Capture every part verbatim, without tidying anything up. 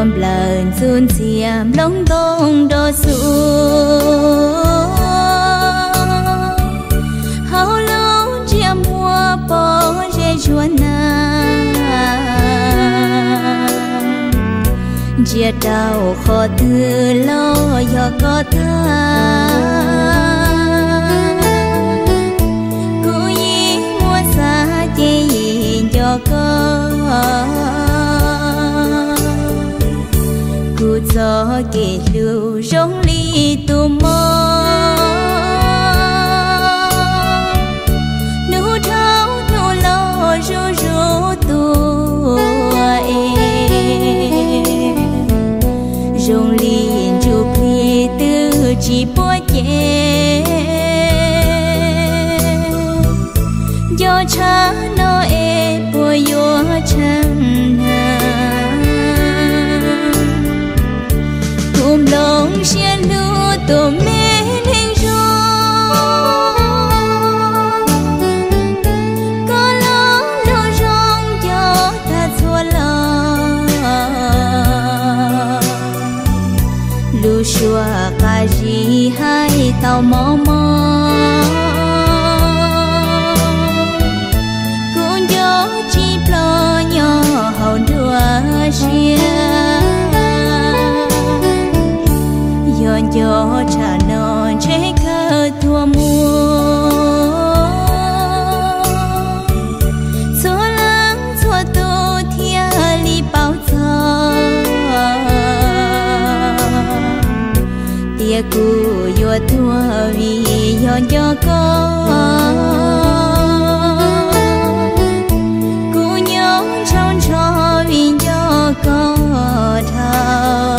tuôn lần xuân xiêm lông tông đổ xuống hậu lâu chia mua bỏ rơi chuồn na chia đau khó từ lo do có tha cứ ý mua xa chỉ cho có cứ gió kể lưu rong ly tu mơ nụ thao nụ lo ru ru tuổi rong ly chụp ly tư chỉ bó chê do cha nó e bùa yo chẳng cùng lòng xia lưu tổ mê hình rong có lo lưu rong cho ta xua lo lưu xua cả gì hai tàu mò mò cũng gió chỉ lo nhỏ hậu đua xia gió trả non chế cơ thua mua số lắng số tô thia li bao giờ tia cu yo thua vì yo cho có cu nhớ trong cho vì yo có thao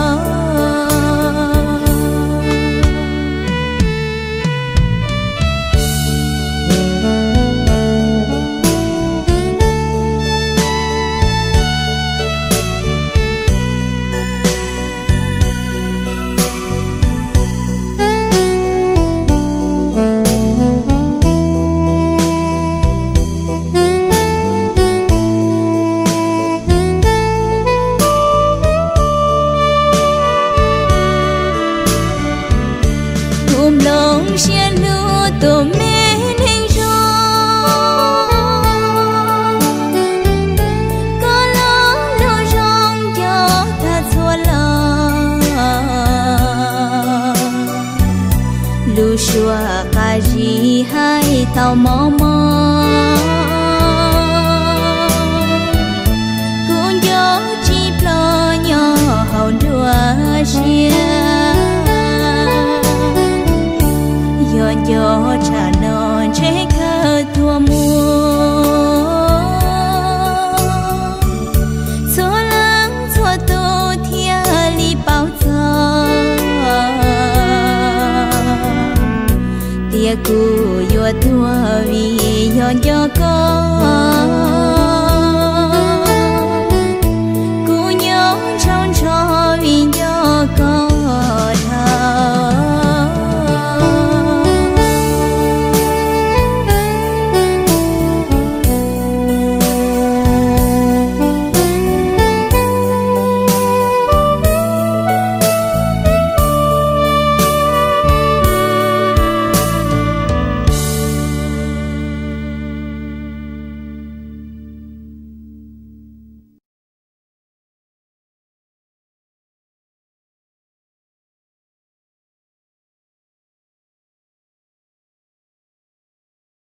xia lưu tổ mê hình rong có lo lưu rong cho ta xua lo lưu xua cả gì hai tàu mò mò cũng gió chỉ lo nhỏ hậu đua xia gió trả non chế cơ thua mua số lắng số tô thia li bao giờ tia cu yo thua vì yo cho có